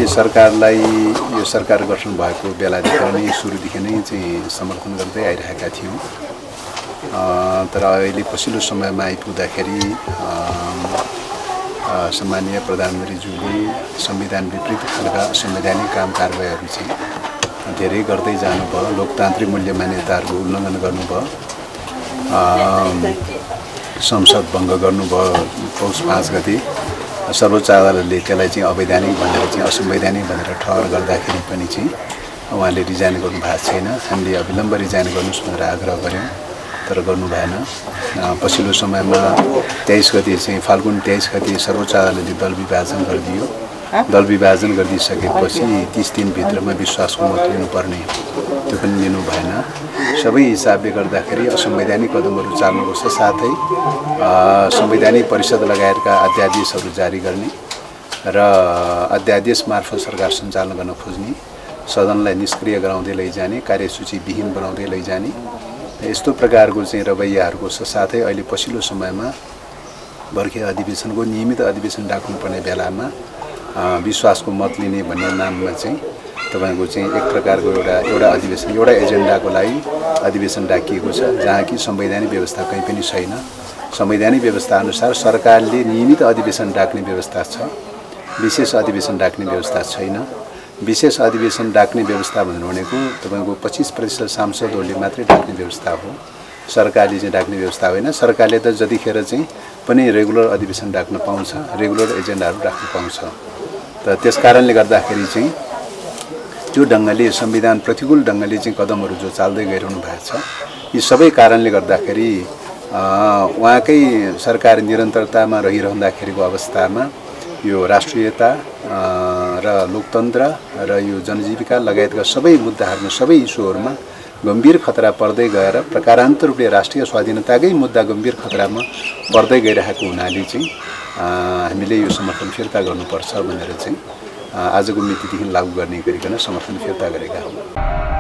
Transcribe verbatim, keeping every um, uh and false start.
सरकारलाई यो सरकार गठन भएको बेलादेखि नै सुरुदेखि नै चाहिँ समर्थन गर्दै आइरहेका थियौँ। तर अहिले पछिल्लो समयमा आइपुग्दाखेरि सम्माननीय प्रधानमन्त्रीज्यूले संविधान विपरीत खालका संवैधानिक काम कारबाहीहरू चाहिँ धेरै गर्दै जानुभयो। लोकतान्त्रिक मूल्य मान्यताहरूको उल्लङ्घन गर्नुभयो, संसद भङ्ग गर्नुभयो। पौष पाँच गते सर्वोच्च अदालतले त्यसलाई चाहिँ अवैधानिक भनेर चाहिँ असंवैधानिक भनेर ठहर गर्दाखेरि पनि चाहिँ उहाँले रिजाइन गर्नु भएको छैन। हामीले अविलम्ब रिजाइन गर्नुहोस् भनेर आग्रह गऱ्यौँ, तर गर्नु भएन। पछिल्लो समयमा तेइस गते चाहिँ फाल्गुन तेइस गते सर्वोच्च अदालतले दल विभाजन गरिदियो। दल विभाजन गरिदिइसकेपछि तीस दिनभित्रमा विश्वासको मत लिनुपर्ने, त्यो पनि लिनु भएन। सबै हिसाबले गर्दाखेरि असंवैधानिक कदमहरू चाल्नुको साथै संवैधानिक परिषद लगायतका अध्यादेशहरू जारी गर्ने र अध्यादेश मार्फत सरकार सञ्चालन गर्न खोज्ने, सदनलाई निष्क्रिय गराउँदै लैजाने, कार्यसूची विहीन बनाउँदै लैजाने, यस्तो प्रकारको चाहिँ रवैयाहरूको साथै अहिले पछिल्लो समयमा बर्खे अधिवेशनको नियमित अधिवेशन डाक्नुपर्ने बेलामा विश्वासको मत लिने भन्ने नाममा चाहिँ तपाईको चाहिँ एक प्रकारको एउटा एउटा अधिवेशन एउटा एजेन्डाको लागि अधिवेशन डाकिएको छ, जहाँ कि संवैधानिक व्यवस्था कहीँ पनि छैन। संवैधानिक व्यवस्था अनुसार सरकारले नियमित अधिवेशन डाक्ने व्यवस्था छ, विशेष अधिवेशन डाक्ने व्यवस्था छैन। विशेष अधिवेशन डाक्ने व्यवस्था भनेको तपाईको पच्चीस प्रतिशत सांसदहरूले मात्रै डाक्ने व्यवस्था हो, सरकारले चाहिँ डाक्ने व्यवस्था होइन। सरकारले त जतिखेर चाहिँ पनि रेगुलर अधिवेशन डाक्न पाउँछ, रेगुलर एजेन्डाहरू राख्न पाउँछ। त त्यस कारणले गर्दाखेरि चाहिँ त्यो ढङ्गले संविधान प्रतिकूल ढङ्गले चाहिँ कदमहरू जो चाल्दै गइरहनु भएको छ, यी सबै कारणले गर्दाखेरि उहाँकै सरकार निरन्तरतामा रहिरहँदाखेरिको अवस्थामा यो राष्ट्रियता र लोकतन्त्र र यो जनजीविका लगायतका सबै मुद्दाहरूमा, सबै इस्युहरूमा गम्भीर खतरा पर्दै गएर प्रकारान्तर रूपले राष्ट्रिय स्वाधीनताकै मुद्दा गम्भीर खतरामा पर्दै गइरहेको हुनाले चाहिँ हामीले यो समर्थन फिर्ता गर्नुपर्छ भनेर चाहिँ आजको मितिदेखि लागू गर्ने गरिकन समर्थन फिर्ता गरेका हौँ।